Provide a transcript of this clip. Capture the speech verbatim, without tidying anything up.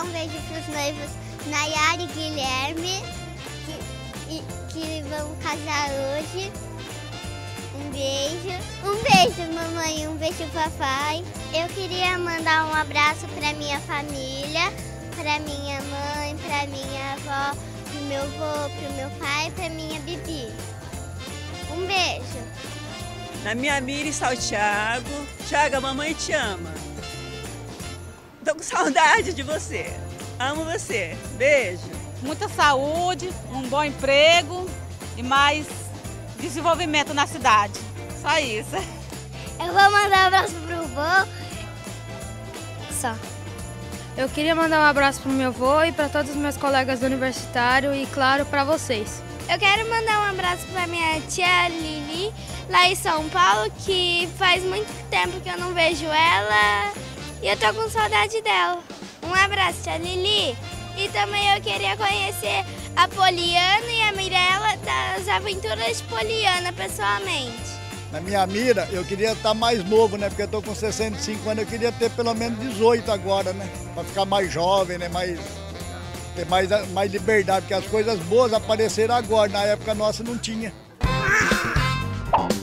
mandar um beijo para os noivos Nayara e Guilherme, que, e, que vão casar hoje. Um beijo. Um beijo, mamãe. Um beijo, papai. Eu queria mandar um abraço para minha família, para minha mãe, para minha avó, pro meu avô, pro meu pai, para minha Bibi. Um beijo. Na minha mira está o Thiago. Thiago, a mamãe te ama. Tô com saudade de você. Amo você. Beijo. Muita saúde, um bom emprego e mais desenvolvimento na cidade. Só isso. Eu vou mandar um abraço pro vô. Só. Eu queria mandar um abraço pro meu avô e para todos os meus colegas do universitário e, claro, para vocês. Eu quero mandar um abraço para minha tia Lili, lá em São Paulo, que faz muito tempo que eu não vejo ela e eu tô com saudade dela. Um abraço, tia Lili. E também eu queria conhecer a Poliana e a Mirella das Aventuras de Poliana pessoalmente. Na minha mira, eu queria estar mais novo, né? Porque eu tô com sessenta e cinco anos, eu queria ter pelo menos dezoito agora, né? Para ficar mais jovem, né? Mais, ter mais, mais liberdade, porque as coisas boas apareceram agora, na época nossa não tinha.